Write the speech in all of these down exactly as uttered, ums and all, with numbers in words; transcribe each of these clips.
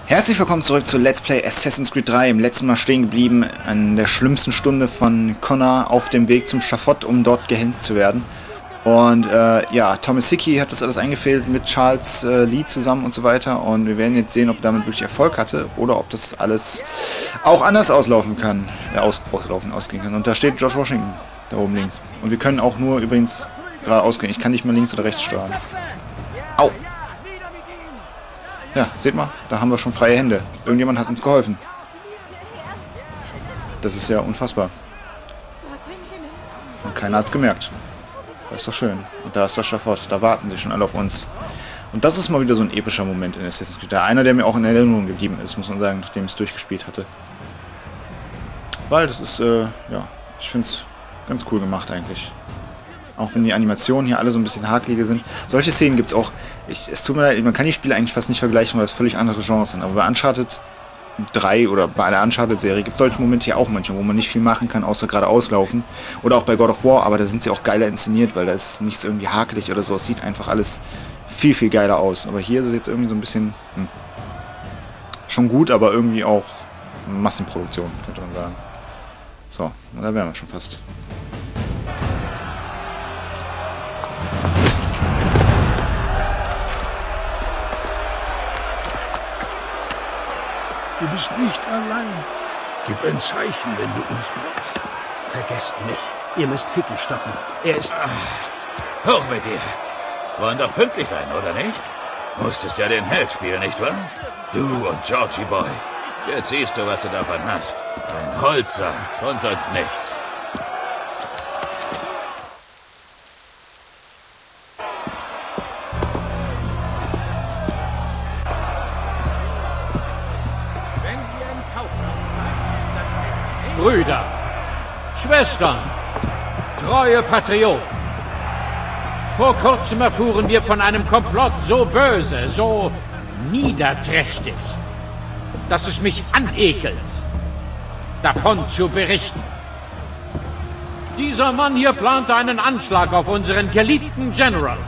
Herzlich willkommen zurück zu Let's Play Assassin's Creed drei. Im letzten Mal stehen geblieben an der schlimmsten Stunde von Connor auf dem Weg zum Schafott, um dort gehängt zu werden. Und äh, ja, Thomas Hickey hat das alles eingefädelt mit Charles äh, Lee zusammen und so weiter. Und wir werden jetzt sehen, ob er damit wirklich Erfolg hatte oder ob das alles auch anders auslaufen kann. Äh, aus, auslaufen, ausgehen kann. Und da steht George Washington, da oben links. Und wir können auch nur übrigens geradeaus gehen. Ich kann nicht mal links oder rechts steuern. Au! Ja, seht mal, da haben wir schon freie Hände. Irgendjemand hat uns geholfen. Das ist ja unfassbar. Und keiner hat es gemerkt. Das ist doch schön. Und da ist das Schafott. Da warten sie schon alle auf uns. Und das ist mal wieder so ein epischer Moment in Assassin's Creed. Einer, der mir auch in Erinnerung geblieben ist, muss man sagen, nachdem ich es durchgespielt hatte. Weil das ist, äh, ja, ich finde es ganz cool gemacht eigentlich. Auch wenn die Animationen hier alle so ein bisschen hakeliger sind. Solche Szenen gibt es auch. Ich, es tut mir leid, man kann die Spiele eigentlich fast nicht vergleichen, weil es völlig andere Genres sind. Aber bei Uncharted drei oder bei einer Uncharted-Serie gibt es solche Momente hier auch manchmal, wo man nicht viel machen kann, außer geradeaus laufen. Oder auch bei God of War, aber da sind sie auch geiler inszeniert, weil da ist nichts irgendwie hakelig oder so. Es sieht einfach alles viel, viel geiler aus. Aber hier ist es jetzt irgendwie so ein bisschen hm, schon gut, aber irgendwie auch Massenproduktion, könnte man sagen. So, da wären wir schon fast. Du bist nicht allein. Gib ein Zeichen, wenn du uns brauchst. Vergesst mich. Ihr müsst Hickey stoppen. Er ist... Ach, hoch mit dir. Wollen doch pünktlich sein, oder nicht? Musstest ja den Held spielen, nicht wahr? Du und Georgie Boy. Jetzt siehst du, was du davon hast. Ein Holzer und sonst nichts. Brüder, Schwestern, treue Patrioten. Vor kurzem erfuhren wir von einem Komplott so böse, so niederträchtig, dass es mich anekelt, davon zu berichten. Dieser Mann hier plante einen Anschlag auf unseren geliebten General.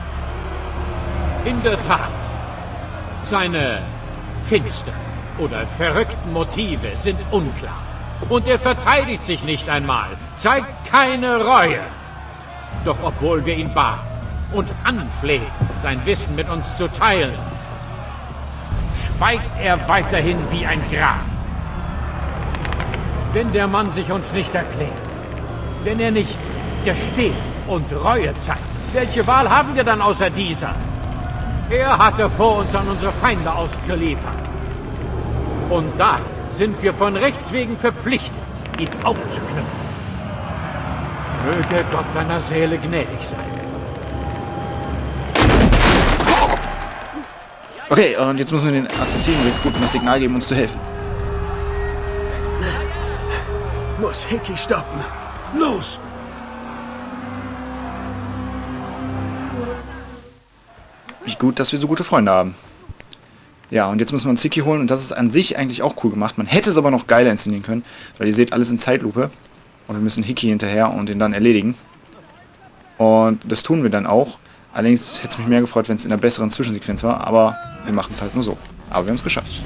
In der Tat, seine finsteren oder verrückten Motive sind unklar. Und er verteidigt sich nicht einmal, zeigt keine Reue. Doch obwohl wir ihn baten und anflehten, sein Wissen mit uns zu teilen, schweigt er weiterhin wie ein Grab. Wenn der Mann sich uns nicht erklärt, wenn er nicht gesteht und Reue zeigt, welche Wahl haben wir dann außer dieser? Er hatte vor, uns an unsere Feinde auszuliefern. Und da sind wir von Rechts wegen verpflichtet, ihn aufzuknüpfen. Möge Gott deiner Seele gnädig sein. Okay, und jetzt müssen wir den Assassinen-Rekruten das Signal geben, uns zu helfen. Muss Hickey stoppen. Los! Wie gut, dass wir so gute Freunde haben. Ja, und jetzt müssen wir uns Hickey holen und das ist an sich eigentlich auch cool gemacht. Man hätte es aber noch geiler inszenieren können, weil ihr seht alles in Zeitlupe. Und wir müssen Hickey hinterher und ihn dann erledigen. Und das tun wir dann auch. Allerdings hätte es mich mehr gefreut, wenn es in einer besseren Zwischensequenz war, aber wir machen es halt nur so. Aber wir haben es geschafft.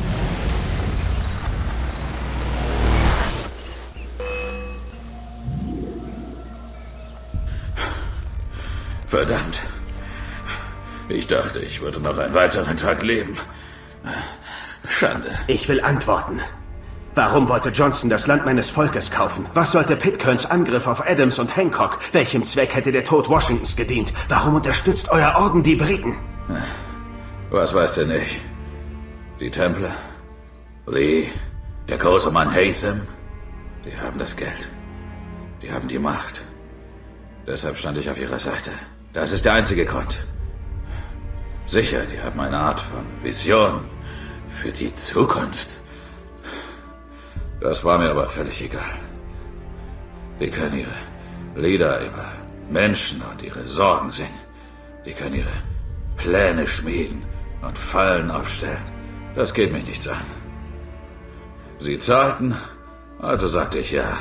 Verdammt. Ich dachte, ich würde noch einen weiteren Tag leben. Schande. Ich will antworten. Warum wollte Johnson das Land meines Volkes kaufen? Was sollte Pitcairns Angriff auf Adams und Hancock? Welchem Zweck hätte der Tod Washingtons gedient? Warum unterstützt euer Orden die Briten? Was weißt du nicht? Die Templer, Lee, der große Mann Haytham, die haben das Geld. Die haben die Macht. Deshalb stand ich auf ihrer Seite. Das ist der einzige Grund. Sicher, die haben eine Art von Vision für die Zukunft. Das war mir aber völlig egal. Die können ihre Lieder über Menschen und ihre Sorgen singen. Die können ihre Pläne schmieden und Fallen aufstellen. Das geht mich nichts an. Sie zahlten, also sagte ich ja.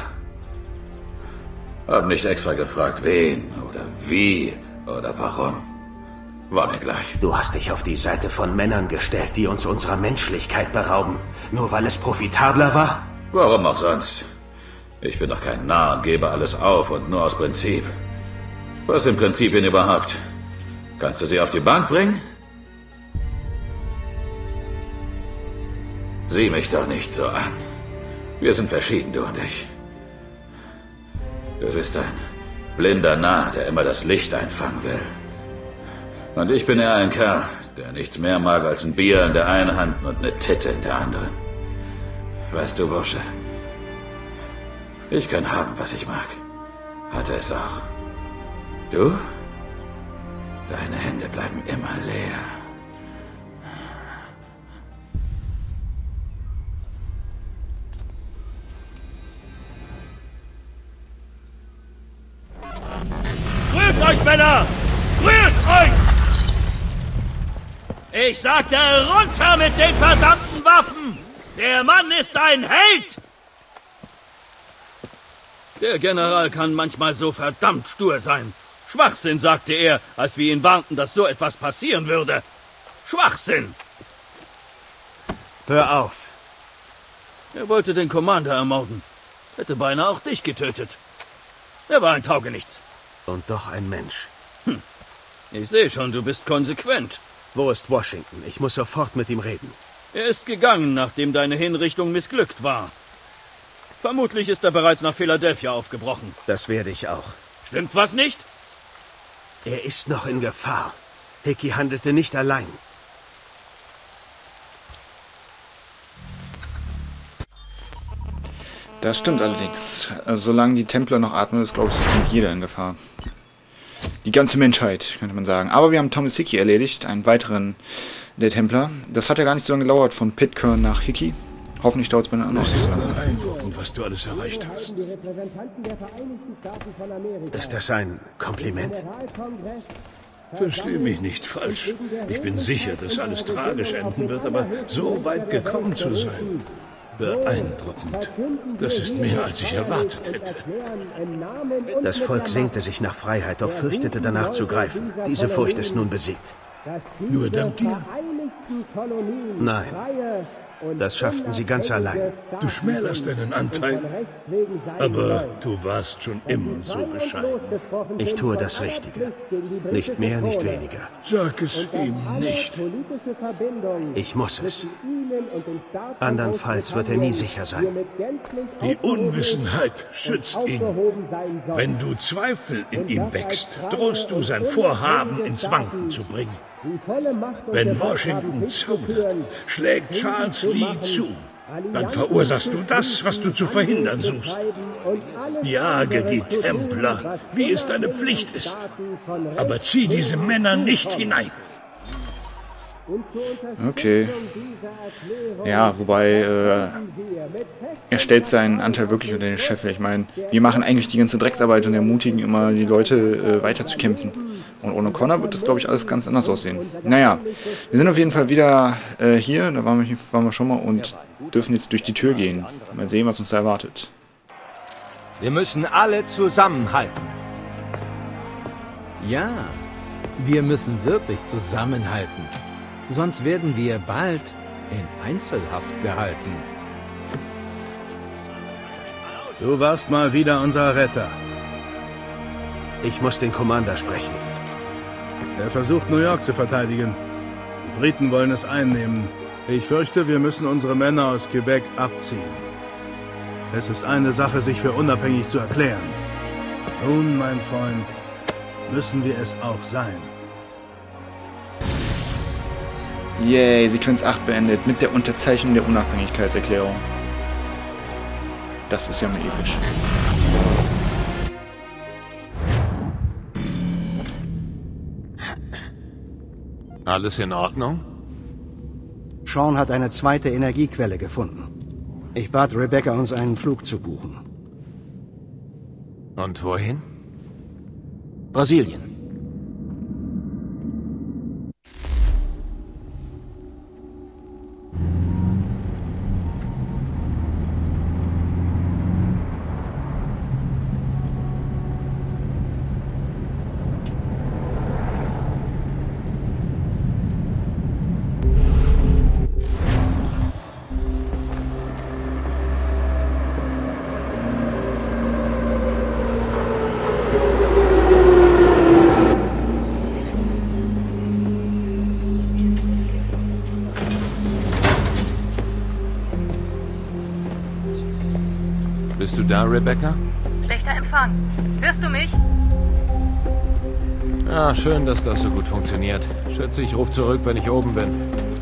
Hab nicht extra gefragt, wen oder wie oder warum. War mir gleich. Du hast dich auf die Seite von Männern gestellt, die uns unserer Menschlichkeit berauben. Nur weil es profitabler war? Warum auch sonst? Ich bin doch kein Narr und gebe alles auf und nur aus Prinzip. Was sind Prinzipien überhaupt? Kannst du sie auf die Bank bringen? Sieh mich doch nicht so an. Wir sind verschieden, du und ich. Du bist ein blinder Narr, der immer das Licht einfangen will. Und ich bin eher ein Kerl, der nichts mehr mag als ein Bier in der einen Hand und eine Titte in der anderen. Weißt du, Bursche, ich kann haben, was ich mag. Hatte es auch. Du? Deine Hände bleiben immer leer. Rührt euch, Männer! Rührt euch! Ich sagte, runter mit den verdammten Waffen! Der Mann ist ein Held! Der General kann manchmal so verdammt stur sein. Schwachsinn, sagte er, als wir ihn warnten, dass so etwas passieren würde. Schwachsinn! Hör auf. Er wollte den Commander ermorden. Hätte beinahe auch dich getötet. Er war ein Taugenichts. Und doch ein Mensch. Hm. Ich sehe schon, du bist konsequent. Wo ist Washington? Ich muss sofort mit ihm reden. Er ist gegangen, nachdem deine Hinrichtung missglückt war. Vermutlich ist er bereits nach Philadelphia aufgebrochen. Das werde ich auch. Stimmt was nicht? Er ist noch in Gefahr. Hickey handelte nicht allein. Das stimmt allerdings. Solange die Templer noch atmen, ist, glaube ich, so ziemlich jeder in Gefahr. Die ganze Menschheit, könnte man sagen. Aber wir haben Thomas Hickey erledigt, einen weiteren der Templer. Das hat ja gar nicht so lange gedauert, von Pitcairn nach Hickey. Hoffentlich dauert es bei einer anderen. Das ist beeindruckend, was du alles erreicht hast. Ist das ein Kompliment? Versteh mich nicht falsch. Ich bin sicher, dass alles tragisch enden wird, aber so weit gekommen zu sein. Beeindruckend. Das ist mehr, als ich erwartet hätte. Das Volk sehnte sich nach Freiheit, doch fürchtete danach zu greifen. Diese Furcht ist nun besiegt. Nur dank dir? Nein, das schafften sie ganz allein. Du schmälerst deinen Anteil, aber du warst schon immer so bescheiden. Ich tue das Richtige. Nicht mehr, nicht weniger. Sag es ihm nicht. Ich muss es. Andernfalls wird er nie sicher sein. Die Unwissenheit schützt ihn. Wenn du Zweifel in ihm wächst, drohst du sein Vorhaben ins Wanken zu bringen. Wenn Washington zaudert, schlägt Charles Lee zu. Dann verursachst du das, was du zu verhindern suchst. Jage die Templer, wie es deine Pflicht ist. Aber zieh diese Männer nicht hinein. Okay. Ja, wobei äh, er stellt seinen Anteil wirklich unter den Scheffel. Ich meine, wir machen eigentlich die ganze Drecksarbeit und ermutigen immer die Leute äh, weiter zu kämpfen. Und ohne Connor wird das, glaube ich, alles ganz anders aussehen. Naja, wir sind auf jeden Fall wieder äh, hier, da waren wir, hier, waren wir schon mal und dürfen jetzt durch die Tür gehen. Mal sehen, was uns da erwartet. Wir müssen alle zusammenhalten. Ja, wir müssen wirklich zusammenhalten. Sonst werden wir bald in Einzelhaft gehalten. Du warst mal wieder unser Retter. Ich muss den Commander sprechen. Er versucht, New York zu verteidigen. Die Briten wollen es einnehmen. Ich fürchte, wir müssen unsere Männer aus Quebec abziehen. Es ist eine Sache, sich für unabhängig zu erklären. Nun, mein Freund, müssen wir es auch sein. Yay, Sequenz acht beendet mit der Unterzeichnung der Unabhängigkeitserklärung. Das ist ja mal episch. Alles in Ordnung? Sean hat eine zweite Energiequelle gefunden. Ich bat Rebecca, uns einen Flug zu buchen. Und wohin? Brasilien. Bist du da, Rebecca? Schlechter Empfang. Hörst du mich? Ah, schön, dass das so gut funktioniert. Schätze, ich rufe zurück, wenn ich oben bin.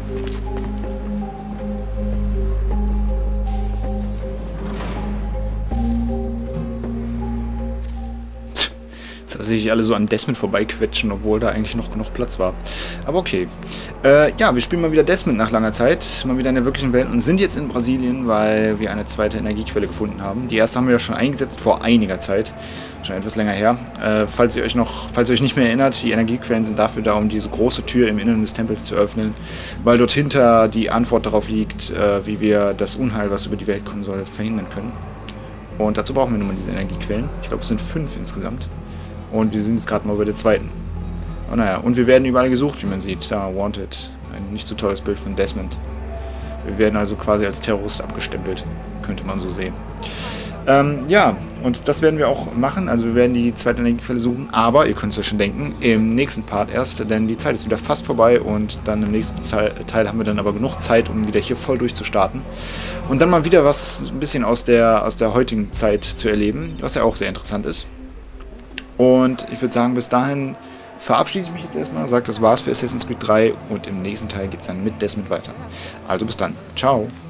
Dass sich alle so an Desmond vorbeiquetschen, obwohl da eigentlich noch genug Platz war. Aber okay. Äh, ja, wir spielen mal wieder Desmond nach langer Zeit. Mal wieder in der wirklichen Welt und sind jetzt in Brasilien, weil wir eine zweite Energiequelle gefunden haben. Die erste haben wir ja schon eingesetzt vor einiger Zeit. Schon etwas länger her. Äh, falls ihr euch noch, falls ihr euch nicht mehr erinnert, die Energiequellen sind dafür da, um diese große Tür im Inneren des Tempels zu öffnen, weil dort hinter die Antwort darauf liegt, äh, wie wir das Unheil, was über die Welt kommen soll, verhindern können. Und dazu brauchen wir nun mal diese Energiequellen. Ich glaube, es sind fünf insgesamt. Und wir sind jetzt gerade mal bei der zweiten. Oh naja, und wir werden überall gesucht, wie man sieht. Da, Wanted. Ein nicht so tolles Bild von Desmond. Wir werden also quasi als Terrorist abgestempelt. Könnte man so sehen. Ähm, ja, und das werden wir auch machen. Also wir werden die zweite Energiequelle suchen. Aber, ihr könnt es euch schon denken, im nächsten Part erst. Denn die Zeit ist wieder fast vorbei. Und dann im nächsten Teil haben wir dann aber genug Zeit, um wieder hier voll durchzustarten. Und dann mal wieder was ein bisschen aus der, aus der heutigen Zeit zu erleben. Was ja auch sehr interessant ist. Und ich würde sagen, bis dahin verabschiede ich mich jetzt erstmal, sage, das war's für Assassin's Creed drei und im nächsten Teil geht es dann mit Desmond weiter. Also bis dann. Ciao.